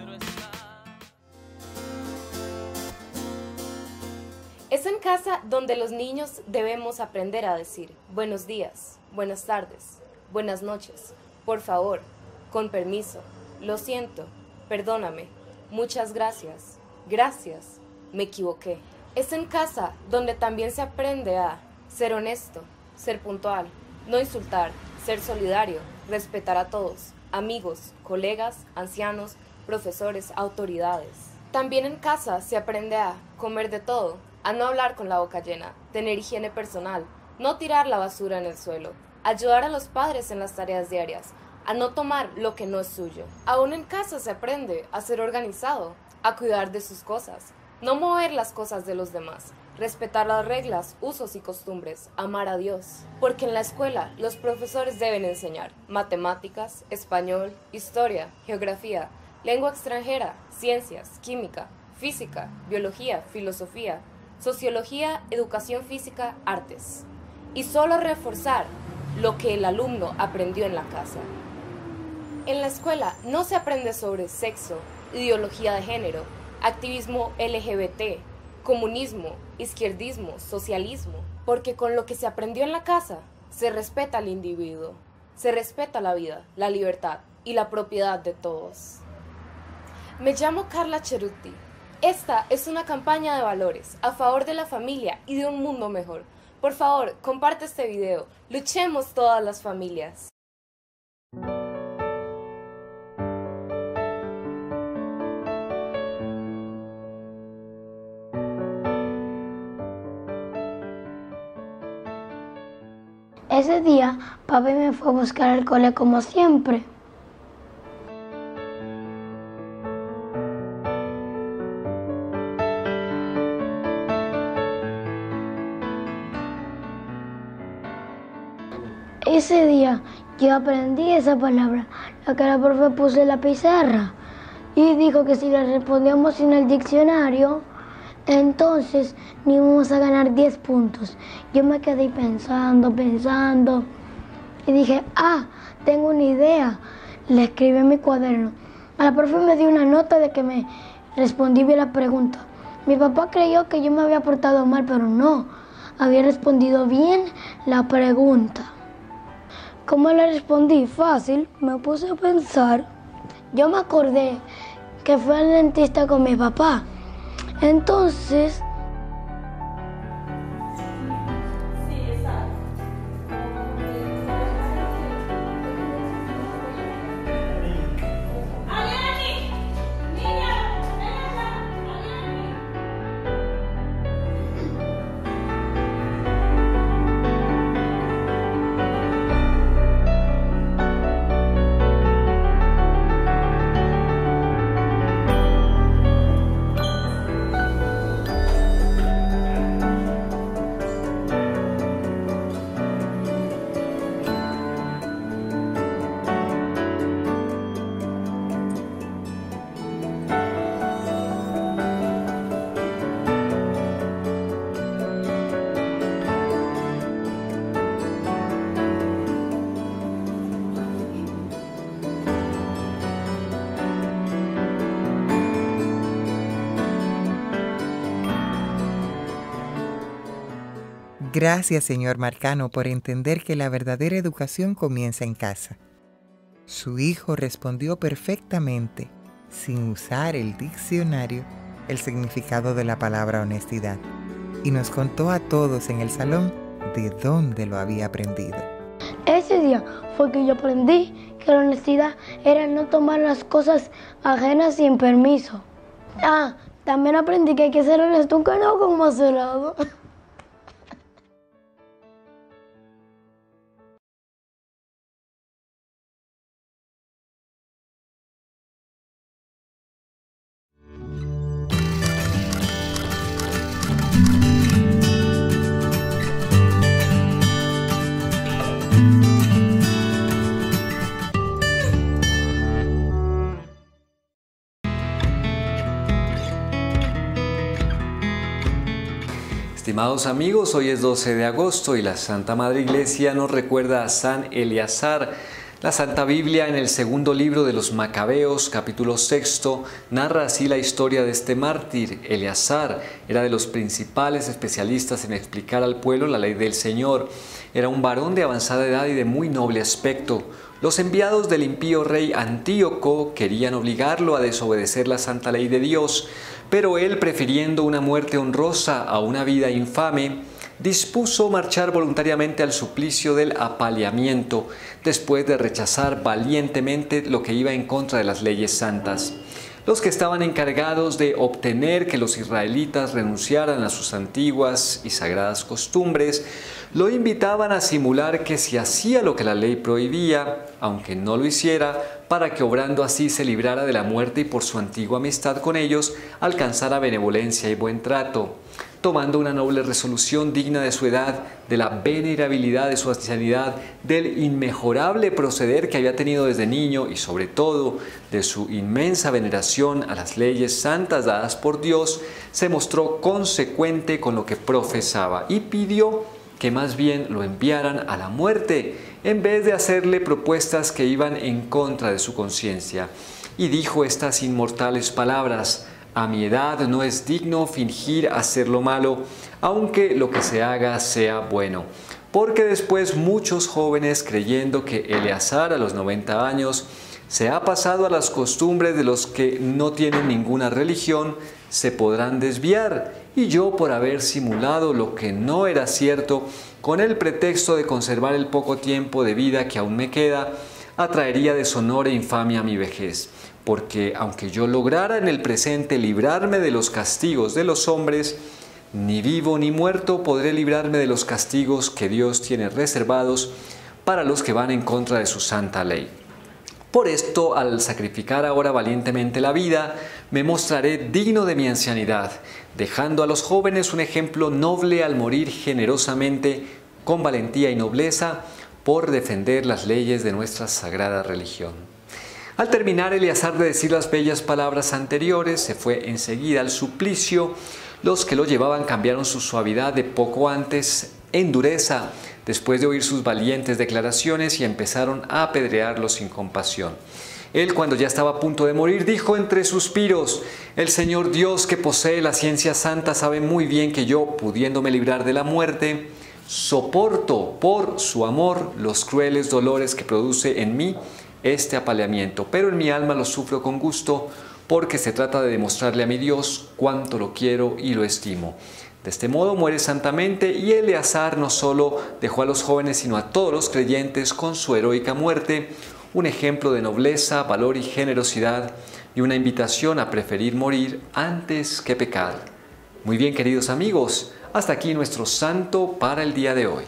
Es en casa donde los niños debemos aprender a decir buenos días, buenas tardes, buenas noches, por favor, con permiso, lo siento, perdóname, muchas gracias, gracias, me equivoqué. Es en casa donde también se aprende a ser honesto, ser puntual, no insultar, ser solidario, respetar a todos, amigos, colegas, ancianos, profesores, autoridades. También en casa se aprende a comer de todo, a no hablar con la boca llena, tener higiene personal, no tirar la basura en el suelo, ayudar a los padres en las tareas diarias, a no tomar lo que no es suyo. Aún en casa se aprende a ser organizado, a cuidar de sus cosas, no mover las cosas de los demás, respetar las reglas, usos y costumbres, amar a Dios. Porque en la escuela los profesores deben enseñar matemáticas, español, historia, geografía, lengua extranjera, ciencias, química, física, biología, filosofía, sociología, educación física, artes. Y solo reforzar lo que el alumno aprendió en la casa. En la escuela no se aprende sobre sexo, ideología de género, activismo LGBT, comunismo, izquierdismo, socialismo, porque con lo que se aprendió en la casa se respeta al individuo, se respeta la vida, la libertad y la propiedad de todos. Me llamo Carla Cheruti. Esta es una campaña de valores a favor de la familia y de un mundo mejor. Por favor, comparte este video. Luchemos todas las familias. Ese día, papi me fue a buscar al cole como siempre. Ese día yo aprendí esa palabra, la que la profe puso en la pizarra, y dijo que si la respondíamos en el diccionario, entonces ni íbamos a ganar 10 puntos. Yo me quedé pensando, y dije, tengo una idea. Le escribí en mi cuaderno. A la profe me dio una nota de que me respondí bien la pregunta. Mi papá creyó que yo me había portado mal, pero no, había respondido bien la pregunta. ¿Cómo le respondí? Fácil, me puse a pensar. Yo me acordé que fui al dentista con mi papá. Entonces, Gracias, señor Marcano, por entender que la verdadera educación comienza en casa. Su hijo respondió perfectamente, sin usar el diccionario, el significado de la palabra honestidad, y nos contó a todos en el salón de dónde lo había aprendido. Ese día fue que yo aprendí que la honestidad era no tomar las cosas ajenas sin permiso. También aprendí que hay que ser honesto, aunque no con macerado. Estimados amigos, hoy es 12 de agosto y la Santa Madre Iglesia nos recuerda a San Eleazar. La Santa Biblia en el segundo libro de los Macabeos, capítulo 6, narra así la historia de este mártir. Eleazar era de los principales especialistas en explicar al pueblo la ley del Señor. Era un varón de avanzada edad y de muy noble aspecto. Los enviados del impío rey Antíoco querían obligarlo a desobedecer la santa ley de Dios, pero él, prefiriendo una muerte honrosa a una vida infame, dispuso marchar voluntariamente al suplicio del apaleamiento, después de rechazar valientemente lo que iba en contra de las leyes santas. Los que estaban encargados de obtener que los israelitas renunciaran a sus antiguas y sagradas costumbres, lo invitaban a simular que si hacía lo que la ley prohibía, aunque no lo hiciera, para que obrando así se librara de la muerte y por su antigua amistad con ellos alcanzara benevolencia y buen trato. Tomando una noble resolución digna de su edad, de la venerabilidad de su ancianidad, del inmejorable proceder que había tenido desde niño y sobre todo de su inmensa veneración a las leyes santas dadas por Dios, se mostró consecuente con lo que profesaba y pidió que más bien lo enviaran a la muerte, en vez de hacerle propuestas que iban en contra de su conciencia. Y dijo estas inmortales palabras: a mi edad no es digno fingir hacer lo malo, aunque lo que se haga sea bueno. Porque después muchos jóvenes, creyendo que Eleazar a los 90 años se ha pasado a las costumbres de los que no tienen ninguna religión, se podrán desviar, y yo, por haber simulado lo que no era cierto, con el pretexto de conservar el poco tiempo de vida que aún me queda, atraería deshonor e infamia a mi vejez. Porque aunque yo lograra en el presente librarme de los castigos de los hombres, ni vivo ni muerto podré librarme de los castigos que Dios tiene reservados para los que van en contra de su santa ley. Por esto, al sacrificar ahora valientemente la vida, me mostraré digno de mi ancianidad, dejando a los jóvenes un ejemplo noble al morir generosamente, con valentía y nobleza, por defender las leyes de nuestra sagrada religión. Al terminar Eleazar de decir las bellas palabras anteriores, se fue enseguida al suplicio. Los que lo llevaban cambiaron su suavidad de poco antes en dureza, después de oír sus valientes declaraciones, y empezaron a apedrearlo sin compasión. Él, cuando ya estaba a punto de morir, dijo entre suspiros: el Señor Dios, que posee la ciencia santa, sabe muy bien que yo, pudiéndome librar de la muerte, soporto por su amor los crueles dolores que produce en mí este apaleamiento, pero en mi alma lo sufro con gusto, porque se trata de demostrarle a mi Dios cuánto lo quiero y lo estimo. De este modo muere santamente, y Eleazar no solo dejó a los jóvenes, sino a todos los creyentes con su heroica muerte, un ejemplo de nobleza, valor y generosidad, y una invitación a preferir morir antes que pecar. Muy bien, queridos amigos, hasta aquí nuestro santo para el día de hoy.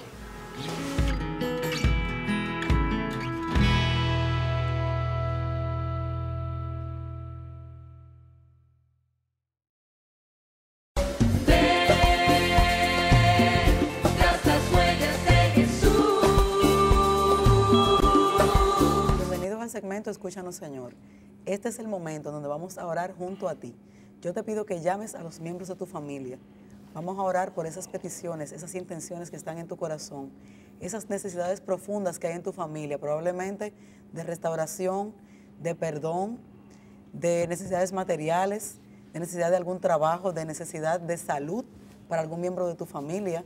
Segmento Escúchanos, Señor. Este es el momento donde vamos a orar junto a ti. Yo te pido que llames a los miembros de tu familia. Vamos a orar por esas peticiones, esas intenciones que están en tu corazón, esas necesidades profundas que hay en tu familia, probablemente de restauración, de perdón, de necesidades materiales, de necesidad de algún trabajo, de necesidad de salud para algún miembro de tu familia,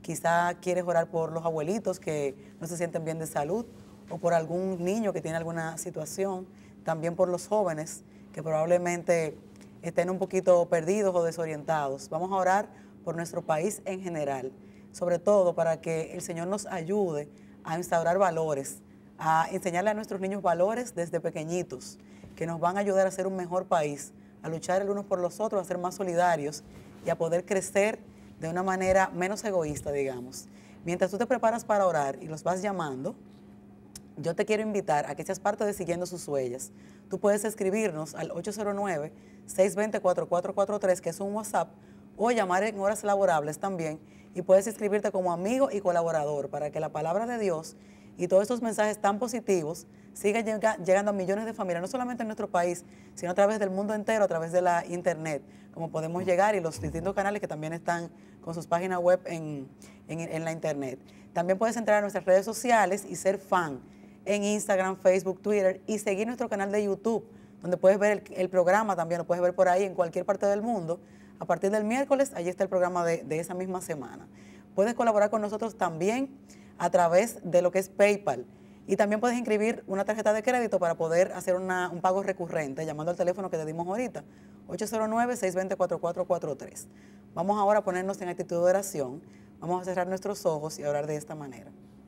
Quizá quieres orar por los abuelitos que no se sienten bien de salud, o por algún niño que tiene alguna situación, también por los jóvenes que probablemente estén un poquito perdidos o desorientados. Vamos a orar por nuestro país en general, sobre todo para que el Señor nos ayude a instaurar valores, a enseñarle a nuestros niños valores desde pequeñitos, que nos van a ayudar a ser un mejor país, a luchar el uno por los otros, a ser más solidarios y a poder crecer de una manera menos egoísta, digamos. Mientras tú te preparas para orar y los vas llamando, yo te quiero invitar a que seas parte de Siguiendo sus Huellas. Tú puedes escribirnos al 809-620-4443, que es un WhatsApp, o llamar en horas laborables también, y puedes inscribirte como amigo y colaborador para que la palabra de Dios y todos estos mensajes tan positivos sigan llegando a millones de familias, no solamente en nuestro país, sino a través del mundo entero, a través de la internet, como podemos llegar, y los distintos canales que también están con sus páginas web en la internet. También puedes entrar a nuestras redes sociales y ser fan en Instagram, Facebook, Twitter, y seguir nuestro canal de YouTube, donde puedes ver el programa también, lo puedes ver por ahí en cualquier parte del mundo. A partir del miércoles, allí está el programa de esa misma semana. Puedes colaborar con nosotros también a través de lo que es PayPal, y también puedes inscribir una tarjeta de crédito para poder hacer un pago recurrente, llamando al teléfono que te dimos ahorita, 809-620-4443. Vamos ahora a ponernos en actitud de oración, vamos a cerrar nuestros ojos y a orar de esta manera.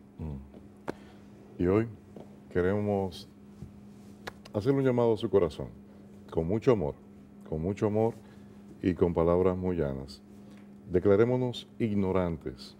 Y hoy queremos hacer un llamado a su corazón, con mucho amor y con palabras muy llanas. Declarémonos ignorantes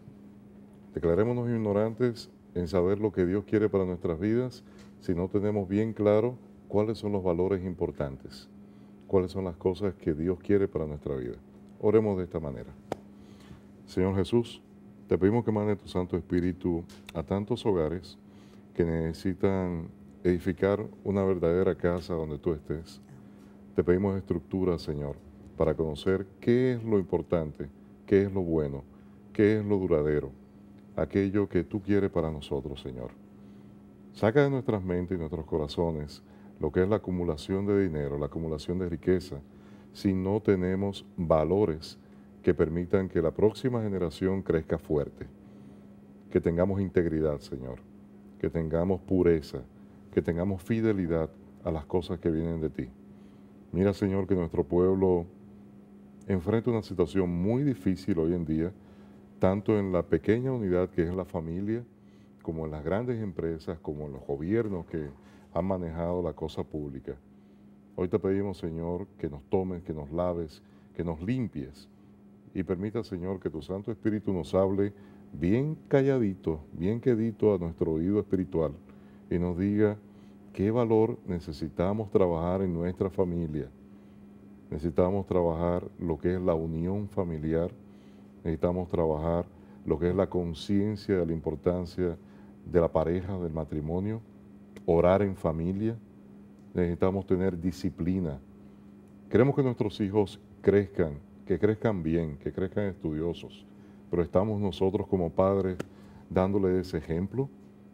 en saber lo que Dios quiere para nuestras vidas si no tenemos bien claro cuáles son los valores importantes, cuáles son las cosas que Dios quiere para nuestra vida. Oremos de esta manera. Señor Jesús, te pedimos que mande tu Santo Espíritu a tantos hogares que necesitan edificar una verdadera casa donde tú estés. Te pedimos estructura, Señor, para conocer qué es lo importante, qué es lo bueno, qué es lo duradero, aquello que tú quieres para nosotros, Señor. Saca de nuestras mentes y nuestros corazones lo que es la acumulación de dinero, la acumulación de riqueza, si no tenemos valores que permitan que la próxima generación crezca fuerte, que tengamos integridad, Señor, que tengamos pureza, que tengamos fidelidad a las cosas que vienen de ti. Mira, Señor, que nuestro pueblo enfrenta una situación muy difícil hoy en día, tanto en la pequeña unidad que es la familia, como en las grandes empresas, como en los gobiernos que han manejado la cosa pública. Hoy te pedimos, Señor, que nos tomes, que nos laves, que nos limpies, y permita, Señor, que tu Santo Espíritu nos hable bien calladito, bien quedito a nuestro oído espiritual, y nos diga qué valor necesitamos trabajar en nuestra familia. Necesitamos trabajar lo que es la unión familiar, necesitamos trabajar lo que es la conciencia de la importancia de la pareja, del matrimonio, orar en familia, necesitamos tener disciplina. Queremos que nuestros hijos crezcan, que crezcan bien, que crezcan estudiosos, pero estamos nosotros como padres dándole ese ejemplo.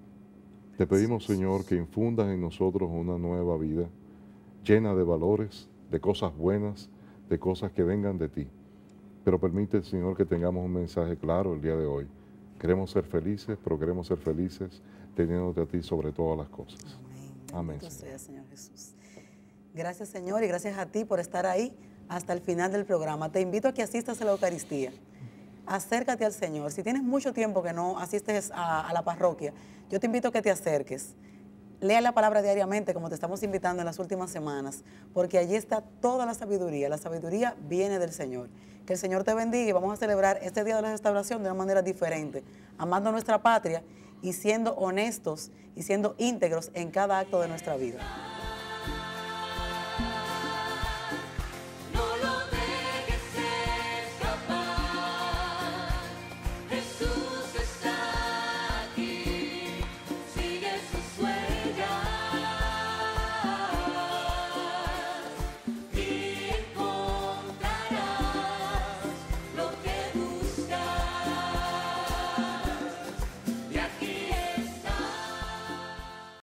Te pedimos, Señor, que infundas en nosotros una nueva vida, llena de valores, de cosas buenas, de cosas que vengan de ti. Pero permite, Señor, que tengamos un mensaje claro el día de hoy. Queremos ser felices, pero queremos ser felices teniéndote a ti sobre todas las cosas. Amén. Señor. Señor Jesús. Gracias, Señor, y gracias a ti por estar ahí hasta el final del programa. Te invito a que asistas a la Eucaristía. Acércate al Señor. Si tienes mucho tiempo que no asistes a la parroquia, yo te invito a que te acerques. Lea la palabra diariamente, como te estamos invitando en las últimas semanas, porque allí está toda la sabiduría. La sabiduría viene del Señor. Que el Señor te bendiga y vamos a celebrar este Día de la Restauración de una manera diferente, amando a nuestra patria y siendo honestos y siendo íntegros en cada acto de nuestra vida.